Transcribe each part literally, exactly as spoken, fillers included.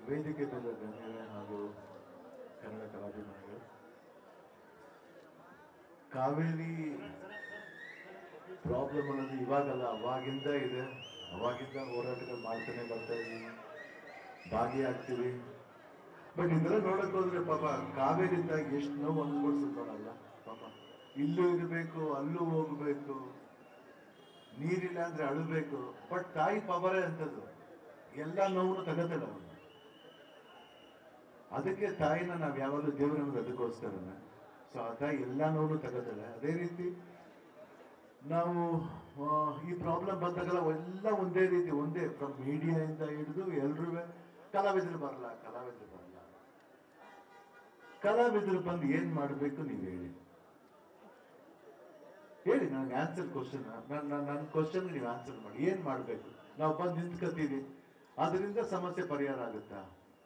ವೇದಿಕೆ ಮೇಲೆ ಗಣ್ಯರೇ ಹಾಗೂ ಕನ್ನಡ ಕಲಾಭಿಮಾನಿಗಳು, ಕಾವೇರಿ ಪ್ರಾಬ್ಲಮ್ ಅನ್ನೋದು ಇವಾಗಲ್ಲ, ಅವಾಗಿಂದ ಇದೆ. ಅವಾಗಿಂದ ಹೋರಾಟಗಳು ಮಾಡ್ತಾನೆ ಬರ್ತಾ ಇದೀವಿ, ಭಾಗಿಯಾಗ್ತೀವಿ. ಬಟ್ ಇದೆಲ್ಲ ನೋಡಕ್ ಹೋದ್ರೆ ಪಾಪ ಕಾವೇರಿಯಿಂದ ಎಷ್ಟು ನೋವು ಅನ್ಕೊಳ್ಸಿದ್ದಾರಲ್ಲ ಪಾಪ. ಇಲ್ಲೂ ಇರಬೇಕು, ಅಲ್ಲೂ ಹೋಗ್ಬೇಕು, ನೀರಿಲ್ಲ ಅಂದ್ರೆ ಅಳಬೇಕು. ಬಟ್ ತಾಯಿ ಪವರೇ ಅಂತದ್ದು, ಎಲ್ಲ ನೋವನ್ನು ತಗೋತಾಳೆ ಅವನು. ಅದಕ್ಕೆ ತಾಯಿನ ನಾವ್ ಯಾವಾಗಲೂ ದೇವರು ಅನ್ನೋದು ಅದಕ್ಕೋಸ್ಕರನೇ. ಸೊ ಆ ತಾಯಿ ಎಲ್ಲ ನೋವು ತಗೋತಾಳೆ. ಅದೇ ರೀತಿ ನಾವು ಈ ಪ್ರಾಬ್ಲಮ್ ಬಂದಾಗಲ್ಲ ಎಲ್ಲ ಒಂದೇ ರೀತಿ, ಒಂದೇ ಫ್ರಮ್ ಮೀಡಿಯಾದಿಂದ ಹಿಡಿದು ಎಲ್ರೂ ಕಲಾವಿದರು ಬರಲ್ಲ, ಕಲಾವಿದರು ಬರಲ್ಲ, ಕಲಾವಿದರು ಬಂದು ಏನ್ ಮಾಡಬೇಕು ನೀವು ಹೇಳಿ ಹೇಳಿ ನನಗೆ ಆನ್ಸರ್ ಕ್ವಶನ್. ನನ್ನ ಕ್ವಶನ್ ನೀವು ಆನ್ಸರ್ ಮಾಡಿ. ಏನ್ ಮಾಡ್ಬೇಕು? ನಾವು ಬಂದು ನಿಂತ್ಕೋತೀವಿ, ಅದರಿಂದ ಸಮಸ್ಯೆ ಪರಿಹಾರ ಆಗುತ್ತಾ?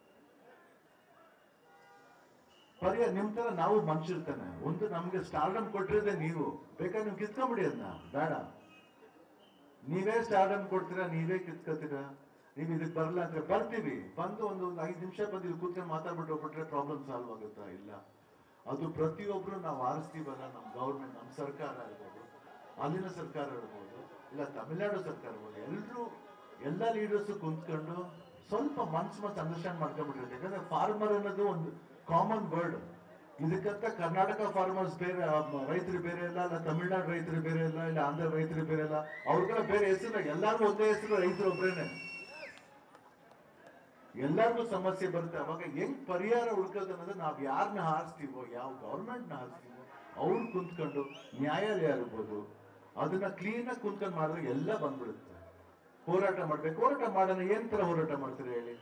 ಪರಿಹಾರ ನಿಮ್ ತರ ನಾವು ಮನುಷ್ಯರ್ತಾನೆ. ಒಂದು ನಮ್ಗೆ ಸ್ಟಾರ್ಡಮ್ ಕೊಟ್ಟಿರೋದೇ ನೀವು, ಬೇಕಾದ್ರೆ ನೀವು ಕಿತ್ಕೊಂಬಿಡಿ ಅದನ್ನ, ಬೇಡ. ನೀವೇ ಸ್ಟಾರ್ಡಮ್ ಕೊಡ್ತೀರಾ, ನೀವೇ ಕಿತ್ಕೋತೀರಾ. ನೀವು ಇದಕ್ಕೆ ಬರಲ್ಲ ಅಂದ್ರೆ ಬರ್ತೀವಿ, ಬಂದು ಒಂದು ಒಂದು ಐದು ನಿಮಿಷ ಬಂದು ಇಲ್ಲಿ ಕೂತ್ಕೊಂಡು ಮಾತಾಡ್ಬಿಟ್ಟು ಹೋಗ್ಬಿಟ್ರೆ ಪ್ರಾಬ್ಲಮ್ ಸಾಲ್ವ್ ಆಗುತ್ತಾ? ಇಲ್ಲ. ಅದು ಪ್ರತಿಯೊಬ್ರು ನಾವು ಆರಿಸ್ತೀವಲ್ಲ, ನಮ್ಮ ಗೌರ್ಮೆಂಟ್, ನಮ್ಮ ಸರ್ಕಾರ ಇರ್ಬೋದು, ಅಲ್ಲಿನ ಸರ್ಕಾರ ಇರ್ಬೋದು, ಇಲ್ಲ ತಮಿಳ್ನಾಡು ಸರ್ಕಾರ ಇರ್ಬೋದು, ಎಲ್ಲರೂ ಎಲ್ಲ ಲೀಡರ್ಸ್ ಕುಂತ್ಕೊಂಡು ಸ್ವಲ್ಪ ಮನ್ಸು ಮನ್ಸು ಅಂಡರ್ಸ್ಟ್ಯಾಂಡ್ ಮಾಡ್ಕೊಂಡ್ಬಿಟ್ಟಿರುತ್ತೆ. ಯಾಕಂದ್ರೆ ಫಾರ್ಮರ್ ಅನ್ನೋದು ಒಂದು ಕಾಮನ್ ವರ್ಡ್. ಇದಕ್ಕಂತ ಕರ್ನಾಟಕ ಫಾರ್ಮರ್ಸ್ ಬೇರೆ, ರೈತರು ಬೇರೆ ಇಲ್ಲ, ಇಲ್ಲ ತಮಿಳ್ನಾಡು ರೈತರು ಬೇರೆ ಇಲ್ಲ, ಇಲ್ಲ ಆಂಧ್ರ ರೈತರು ಬೇರೆ ಇಲ್ಲ, ಅವ್ರಿಗೆಲ್ಲ ಬೇರೆ ಹೆಸರು, ಎಲ್ಲಾರು ಒಂದೇ ಹೆಸರು, ರೈತರು ಒಬ್ಬರೇನೆ. ಎಲ್ಲರಿಗೂ ಸಮಸ್ಯೆ ಬರುತ್ತೆ. ಅವಾಗ ಹೆಂಗ್ ಪರಿಹಾರ ಹುಡ್ಕೋದು ಅನ್ನೋದು, ನಾವ್ ಯಾರನ್ನ ಹಾರಿಸ್ತೀವೋ, ಯಾವ ಗೌರ್ಮೆಂಟ್ ನ ಹಾರಿಸ್ತೀವೋ ಅವ್ರು ಕುಂತ್ಕೊಂಡು, ನ್ಯಾಯಾಲಯ ಇರ್ಬೋದು, ಅದನ್ನ ಕ್ಲೀನ್ ಆಗಿ ಕುಂತ್ಕೊಂಡು ಮಾಡಿದ್ರೆ ಎಲ್ಲ ಬಂದ್ಬಿಡುತ್ತೆ. ಹೋರಾಟ ಮಾಡ್ಬೇಕು, ಹೋರಾಟ ಮಾಡೋಣ. ಏನ್ ತರ ಹೋರಾಟ ಮಾಡ್ತಾರೆ ಹೇಳಿ?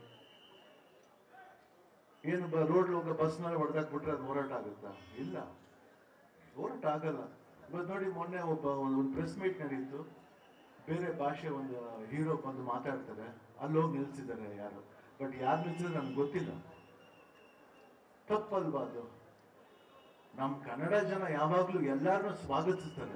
ಏನು ರೋಡ್ ಹೋಗೋ ಬಸ್ನಲ್ಲಿ ಹೊಡೆದಾಕ್ಬಿಟ್ರೆ ಅದು ಹೋರಾಟ ಆಗುತ್ತಾ? ಇಲ್ಲ, ಹೋರಾಟ ಆಗಲ್ಲ. ಇವತ್ತು ನೋಡಿ, ಮೊನ್ನೆ ಒಬ್ಬ ಒಂದು ಪ್ರೆಸ್ ಮೀಟ್ ನಡೀತು, ಬೇರೆ ಭಾಷೆ ಒಂದು ಹೀರೋ ಬಂದು ಮಾತಾಡ್ತಾರೆ, ಅಲ್ಲಿ ಹೋಗಿ ನಿಲ್ಸಿದ್ದಾರೆ ಯಾರು. ಬಟ್ ಯಾರು ನಿಲ್ಸಿದ್ರೆ ನಮ್ಗೆ ಗೊತ್ತಿಲ್ಲ. ತಪ್ಪಲ್ವಾ ಅದು? ನಮ್ ಕನ್ನಡ ಜನ ಯಾವಾಗ್ಲೂ ಎಲ್ಲಾರನ್ನೂ ಸ್ವಾಗತಿಸ್ತಾರೆ.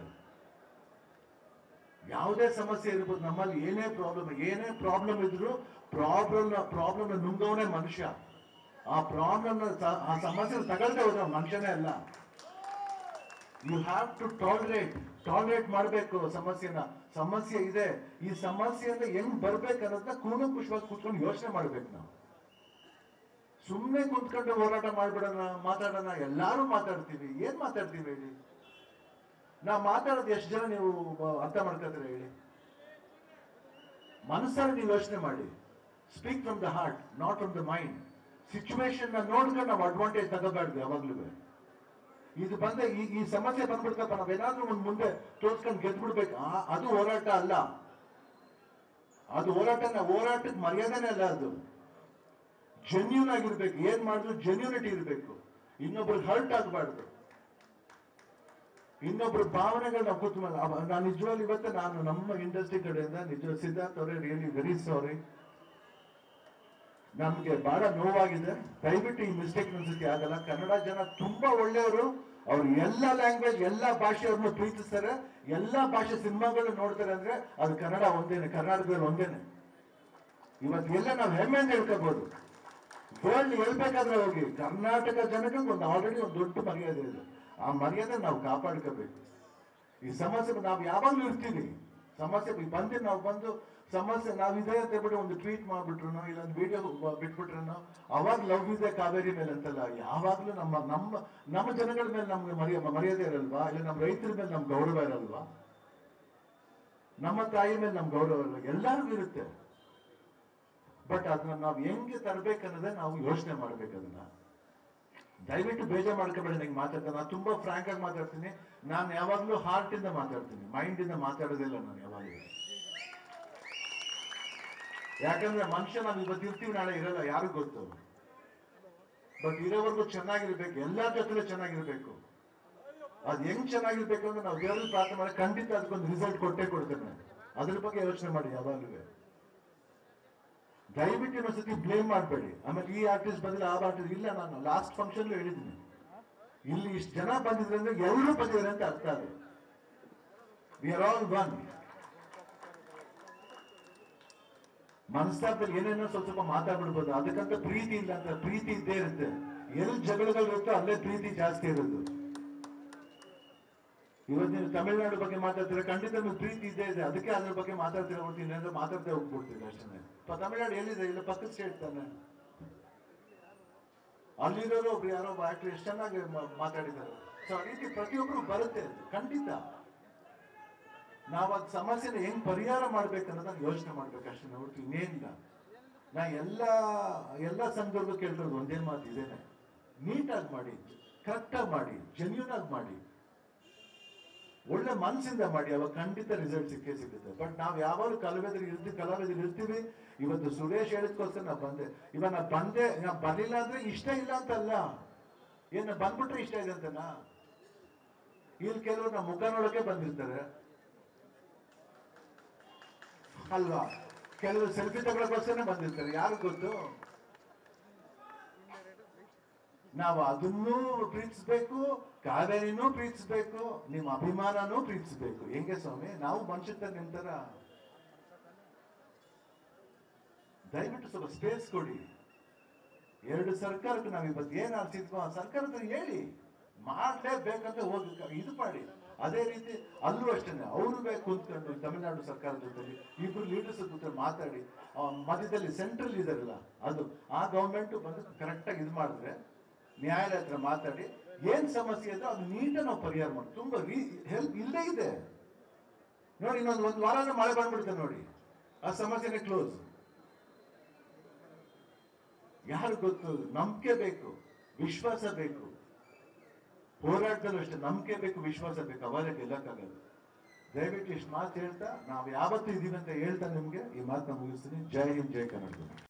ಯಾವುದೇ ಸಮಸ್ಯೆ ಇರ್ಬೋದು, ನಮ್ಮಲ್ಲಿ ಏನೇ ಪ್ರಾಬ್ಲಮ್ ಏನೇ ಪ್ರಾಬ್ಲಮ್ ಇದ್ರು ಪ್ರಾಬ್ಲಮ್ ಪ್ರಾಬ್ಲಮ್ ನುಂಗವನೇ ಮನುಷ್ಯ. ಆ ಪ್ರಾಬ್ಲಮ್ ಆ ಸಮಸ್ಯೆ ತಗೊಳ್ದೆ ಹೋದ ಮನುಷ್ಯನೇ ಅಲ್ಲ. You have to tolerate tolerate ಮಾಡಬೇಕು ಸಮಸ್ಯೆನ. ಸಮಸ್ಯೆ ಇದೆ, ಈ ಸಮಸ್ಯೆಯಿಂದ ಹೆಂಗ್ ಬರ್ಬೇಕು ಅನ್ನೋದನ್ನ ಕೂಲಂಕುಷವಾಗಿ ಕೂತ್ಕೊಂಡು ಯೋಚನೆ ಮಾಡ್ಬೇಕು ನಾವು. ಸುಮ್ಮನೆ ಕುಂತ್ಕೊಂಡು ಹೋರಾಟ ಮಾಡ್ಬಿಡೋಣ, ಮಾತಾಡೋಣ. ಎಲ್ಲಾರು ಮಾತಾಡ್ತೀವಿ, ಏನ್ ಮಾತಾಡ್ತೀವಿ ಹೇಳಿ? ನಾವು ಮಾತಾಡೋದು ಎಷ್ಟು ಜನ ನೀವು ಅರ್ಥ ಮಾಡ್ಕೊತೀರ ಹೇಳಿ? ಮನಸ್ಸಲ್ಲಿ ನೀವು ಯೋಚನೆ ಮಾಡಿ. Speak from the heart, not from the mind. Situation ನೋಡ್ಕೊಂಡು ನಾವು ಅಡ್ವಾಂಟೇಜ್ ತಗೋಬಾರ್ದು ಯಾವಾಗ್ಲೂ. ಇದು ಬಂದ ಈ ಈ ಸಮಸ್ಯೆ ಬಂದ್ಬಿಡ್ತಪ್ಪ, ನಾವೇನಾದ್ರೂ ಒಂದ್ ಮುಂದೆ ತೋರ್ಸ್ಕೊಂಡು ಗೆದ್ಬಿಡ್ಬೇಕು, ಅದು ಹೋರಾಟ ಅಲ್ಲ. ಅದು ಹೋರಾಟ, ಹೋರಾಟಕ್ಕೆ ಮರ್ಯಾದೆನೇ ಅಲ್ಲ ಅದು. ಜೆನ್ಯೂನ್ ಆಗಿರ್ಬೇಕು, ಏನ್ ಮಾಡಿದ್ರು ಜೆನ್ಯೂನಿಟಿ ಇರಬೇಕು. ಇನ್ನೊಬ್ರಿಗೆ ಹರ್ಟ್ ಆಗಬಾರ್ದು, ಇನ್ನೊಬ್ರು ಭಾವನೆಗಳು ನಾವು ಕೂತ್. ನಾನು ನಿಜವಾಗ್ಲೂ ಇವತ್ತು ನಾನು ನಮ್ಮ ಇಂಡಸ್ಟ್ರಿ ಕಡೆಯಿಂದ ನಿಜ ಸಿದ್ಧಾರ್ಥ್ ಅವರೇ, ರಿಯಲಿ ವೆರಿ ಸಾರಿ. ನಮ್ಗೆ ಬಹಳ ನೋವಾಗಿದೆ. ದಯವಿಟ್ಟು ಈ ಮಿಸ್ಟೇಕ್ ಅನ್ಸಕ್ಕೆ ಆಗಲ್ಲ. ಕನ್ನಡ ಜನ ತುಂಬಾ ಒಳ್ಳೆಯವರು. ಅವ್ರು ಎಲ್ಲ ಲ್ಯಾಂಗ್ವೇಜ್, ಎಲ್ಲ ಭಾಷೆಯವ್ರನ್ನು ಪ್ರೀತಿಸ್ತಾರೆ, ಎಲ್ಲಾ ಭಾಷೆ ಸಿನಿಮಾಗಳು ನೋಡ್ತಾರೆ. ಅಂದ್ರೆ ಅದು ಕನ್ನಡ ಒಂದೇನೆ, ಕರ್ನಾಟಕದಲ್ಲಿ ಒಂದೇನೆ. ಇವತ್ತು ಎಲ್ಲ ನಾವು ಹೆಮ್ಮೆಯಿಂದ ಹೇಳ್ಕೋಬಹುದು. ವರ್ಲ್ಡ್ ಹೇಳ್ಬೇಕಾದ್ರೆ ಹೋಗಿ, ಕರ್ನಾಟಕ ಜನಕ್ಕೆ ಒಂದು ಆಲ್ರೆಡಿ ಒಂದು ದೊಡ್ಡ ಮರ್ಯಾದೆ ಇದೆ. ಆ ಮರ್ಯಾದೆ ನಾವು ಕಾಪಾಡ್ಕೋಬೇಕು. ಈ ಸಮಸ್ಯೆ ನಾವು ಯಾವಾಗ್ಲೂ ಇರ್ತೀವಿ. ಸಮಸ್ಯೆ ಬಂದು ನಾವು ಬಂದು ಸಮಸ್ಯೆ ನಾವಿದೆ ಅಂತ ಹೇಳ್ಬಿಟ್ಟು ಒಂದು ಟ್ವೀಟ್ ಮಾಡ್ಬಿಟ್ರು, ಇಲ್ಲ ಒಂದು ವಿಡಿಯೋ ಬಿಟ್ಬಿಟ್ರು, ಅವಾಗ ಲವ್ ಇದೆ ಕಾವೇರಿ ಮೇಲೆ ಅಂತಲ್ಲ. ಯಾವಾಗ್ಲೂ ನಮ್ಮ ನಮ್ಮ ನಮ್ಮ ಜನಗಳ ಮೇಲೆ ನಮ್ಗೆ ಮರ್ಯ ಮರ್ಯಾದೆ ಇರಲ್ವಾ? ಇಲ್ಲ ನಮ್ಮ ರೈತರ ಮೇಲೆ ನಮ್ಗೆ ಗೌರವ ಇರಲ್ವಾ? ನಮ್ಮ ತಾಯಿ ಮೇಲೆ ನಮ್ಗೆ ಗೌರವ ಇರಲ್ವಾ? ಎಲ್ಲರಿಗೂ ಇರುತ್ತೆ. ಬಟ್ ಅದನ್ನ ನಾವು ಹೆಂಗೆ ತರಬೇಕನ್ನೋದೇ ನಾವು ಯೋಚನೆ ಮಾಡ್ಬೇಕು. ಅದನ್ನ ದಯವಿಟ್ಟು ಬೇಜಾರು ಮಾಡ್ಕೊಬೇಡಿ. ನಂಗೆ ಮಾತಾಡ್ತಾರೆ, ನಾನು ತುಂಬಾ ಫ್ರಾಂಕ್ ಆಗಿ ಮಾತಾಡ್ತೀನಿ. ನಾನು ಯಾವಾಗ್ಲೂ ಹಾರ್ಟ್ ಇಂದ ಮಾತಾಡ್ತೀನಿ, ಮೈಂಡ್ ಇಂದ ಮಾತಾಡೋದಿಲ್ಲ ನಾನು ಯಾವಾಗಲೂ. ಯಾಕಂದ್ರೆ ಮನುಷ್ಯ ನಾವು ಇವತ್ತು ಇರ್ತೀವಿ, ನಾಳೆ ಇರಲ್ಲ, ಯಾರಿಗೂ ಗೊತ್ತು. ಬಟ್ ಇರೋವರೆಗೂ ಚೆನ್ನಾಗಿರ್ಬೇಕು, ಎಲ್ಲರ ಜೊತೆ ಚೆನ್ನಾಗಿರ್ಬೇಕು. ಅದ್ ಹೆಂಗ್ ಚೆನ್ನಾಗಿರ್ಬೇಕು ಅಂದ್ರೆ ನಾವು ದೇವರಲ್ಲಿ ಪ್ರಾರ್ಥನೆ ಮಾಡಿ ಖಂಡಿತ ಅದಕ್ಕೊಂದು ರಿಸಲ್ಟ್ ಕೊಟ್ಟೇ ಕೊಡ್ತೇನೆ. ಅದ್ರ ಬಗ್ಗೆ ಯೋಚನೆ ಮಾಡಿ ಯಾವಾಗಲೂ. ದಯವಿಟ್ಟು ಇನ್ನೊಂದ್ಸತಿ ಬ್ಲೇಮ್ ಮಾಡಬೇಡಿ. ಆಮೇಲೆ ಈ ಆರ್ಟಿಸ್ಟ್ ಬದಲು ಆ ಆರ್ಟಿಸ್ಟ್ ಇಲ್ಲ. ನಾನು ಲಾಸ್ಟ್ ಫಂಕ್ಷನ್ ಹೇಳಿದ್ದೀನಿ, ಇಲ್ಲಿ ಇಷ್ಟು ಜನ ಬಂದಿದ್ರೆ ಅಂದ್ರೆ ಎಲ್ಲರೂ ಬಂದಿದ್ದಾರೆ ಅಂತ ಅರ್ಥ ಅದು. We are all one. ಮನಸ್ತಾಪದಲ್ಲಿ ಏನೇನೋ ಸ್ವಲ್ಪ ಸ್ವಲ್ಪ ಮಾತಾಡ್ಬಿಡ್ಬೋದು, ಅದಕ್ಕಂತ ಪ್ರೀತಿ ಇಲ್ಲ ಅಂತ. ಪ್ರೀತಿ ಇದ್ದೇ ಇರುತ್ತೆ. ಎಲ್ಲಿ ಜಗಳಗಳಿರುತ್ತೋ ಅಲ್ಲೇ ಪ್ರೀತಿ ಜಾಸ್ತಿ ಇರೋದು. ಇವತ್ತು ನೀವು ತಮಿಳ್ನಾಡು ಬಗ್ಗೆ ಮಾತಾಡ್ತೀರ, ಖಂಡಿತ ನಿಮ್ಗೆ ಪ್ರೀತಿ ಇದ್ದೇ ಇದೆ, ಅದಕ್ಕೆ ಅದ್ರ ಬಗ್ಗೆ ಮಾತಾಡ್ತೀರ ಹೊರ್ತೀನಿ ಅಂದ್ರೆ ಮಾತಾಡ್ತಾ ಹೋಗ್ಬಿಡ್ತೀರಿ ಅಷ್ಟೇ. ತಮಿಳ್ನಾಡು ಎಲ್ಲಿದೆ? ಇಲ್ಲ ಪಕ್ಕದ ಸ್ಟೇಟ್ ತಾನೆ. ಅಲ್ಲಿರೋರು ಒಬ್ರು ಯಾರೋ ಒಬ್ಬ ಆಕ್ಟರ್ ಎಷ್ಟು ಚೆನ್ನಾಗಿ ಮಾತಾಡಿದ್ದಾರೆ. ಸೊ ಆ ರೀತಿ ಪ್ರತಿಯೊಬ್ಬರು ಬರುತ್ತೆ ಖಂಡಿತ. ನಾವು ಅದ್ ಸಮಸ್ಯೆನ ಹೆಂಗ್ ಪರಿಹಾರ ಮಾಡ್ಬೇಕನ್ನೋದನ್ನ ಯೋಚನೆ ಮಾಡ್ಬೇಕು ಅಷ್ಟೇ ಹೊರತು ಇನ್ನೇನಿಲ್ಲ. ನಾ ಎಲ್ಲ ಎಲ್ಲ ಸಂದರ್ಭ ಕೇಳ್ತಿರೋದು ಒಂದೇ ಮಾತು ಇದೇನೆ, ನೀಟಾಗಿ ಮಾಡಿ, ಕರೆಕ್ಟಾಗಿ ಮಾಡಿ, ಜೆನ್ಯೂನ್ ಆಗಿ ಮಾಡಿ, ಒಳ್ಳೆ ಮನಸ್ಸಿಂದ ಮಾಡಿ, ಅವಾಗ ಖಂಡಿತ ರಿಸಲ್ಟ್ ಸಿಕ್ಕೇ ಸಿಗುತ್ತೆ. ಬಟ್ ನಾವು ಯಾವಾಗಲೂ ಕಲಾವಿದರು ಇರ್ತೀವಿ ಕಲಾವಿದರು ಇರ್ತೀವಿ ಇವತ್ತು ಸುರೇಶ್ ಹೇಳಿದ್ಕೋಸ್ಕರ ನಾ ಬಂದೆ. ಇವಾಗ ನಾ ಬಂದೆ, ನಾ ಬರ್ಲಿಲ್ಲ ಅಂದ್ರೆ ಇಷ್ಟ ಇಲ್ಲ ಅಂತಲ್ಲ, ಏನ ಬಂದ್ಬಿಟ್ರೆ ಇಷ್ಟ ಇದೆ ಅಂತನಾ? ಇಲ್ಲಿ ಕೆಲವರು ನಮ್ಮ ಮುಖ ನೋಡೋಕೆ ಬಂದಿರ್ತಾರೆ ಅಲ್ವಾ, ಕೆಲವರು ಸೆಲ್ಫಿ ತಗೊಳಕೋಸ್ಕರ ಬಂದಿರ್ತಾರೆ, ಯಾರು ಗೊತ್ತು. ನಾವು ಅದನ್ನೂ ಪ್ರೀತಿಸ್ಬೇಕು, ಕಾವೇರಿನೂ ಪ್ರೀತಿಸ್ಬೇಕು, ನಿಮ್ಮ ಅಭಿಮಾನನೂ ಪ್ರೀತಿಸ್ಬೇಕು. ಹೆಂಗೆ ಸ್ವಾಮಿ, ನಾವು ಮನುಷ್ಯತ ನಿಂತರ ದಯವಿಟ್ಟು ಸ್ವಲ್ಪ ಸ್ಪೇಸ್ ಕೊಡಿ. ಎರಡು ಸರ್ಕಾರಕ್ಕೆ ನಾವು ಇವತ್ತು ಏನ್ ಆಡ್ಸಿದ್ವೋ ಆ ಸರ್ಕಾರದ ಹೇಳಿ, ಮಾಡ್ಲೇಬೇಕಂತ ಹೋಗಿ ಇದು ಮಾಡಿ. ಅದೇ ರೀತಿ ಅಲ್ಲೂ ಅಷ್ಟೇ, ಅವರು ಬೇಕು ಕುಂತ್ಕೊಂಡು ತಮಿಳುನಾಡು ಸರ್ಕಾರದ ಜೊತೆಲಿ ಇಬ್ರು ಲೀಡರ್ಸ್ ಕೂತ್ಕೊಂಡು ಮಾತಾಡಿ, ಮಧ್ಯದಲ್ಲಿ ಸೆಂಟ್ರಲ್ ಇದಾರಲ್ಲ ಅದು, ಆ ಗೌರ್ಮೆಂಟ್ ಬಂದು ಕರೆಕ್ಟಾಗಿ ಇದು ಮಾಡಿದ್ರೆ, ನ್ಯಾಯಾಲಯ ಹತ್ರ ಮಾತಾಡಿ ಏನ್ ಸಮಸ್ಯೆ ಇದ್ರೆ ಅದು ನೀಟಾಗಿ ನಾವು ಪರಿಹಾರ ಮಾಡಿ. ತುಂಬಾ ರೀ ಹೆಲ್ಪ್ ಇಲ್ಲೇ ಇದೆ ನೋಡಿ. ಇನ್ನೊಂದು ಒಂದು ವಾರನೇ ಮಳೆ ಬಂದ್ಬಿಡುತ್ತೆ ನೋಡಿ, ಆ ಸಮಸ್ಯೆನೇ ಕ್ಲೋಸ್. ಯಾರು ಗೊತ್ತು, ನಂಬಿಕೆ ಬೇಕು, ವಿಶ್ವಾಸ ಬೇಕು. ಹೋರಾಟದಲ್ಲೂ ಅಷ್ಟೇ ನಂಬಿಕೆ ಬೇಕು, ವಿಶ್ವಾಸ ಬೇಕು, ಅವಾಗ ಗೆಲ್ಲಕ್ಕಾಗಲ್ಲ. ದಯವಿಟ್ಟು ಇಷ್ಟು ಮಾತು ಹೇಳ್ತಾ, ನಾವು ಯಾವತ್ತೂ ಇದೀವಿ ಅಂತ ಹೇಳ್ತಾ ನಿಮ್ಗೆ ಈ ಮಾತನ್ನ ಮುಗಿಸ್ತೀನಿ. ಜೈ ಹಿಂದ್, ಜೈ ಕನ್ನಡ.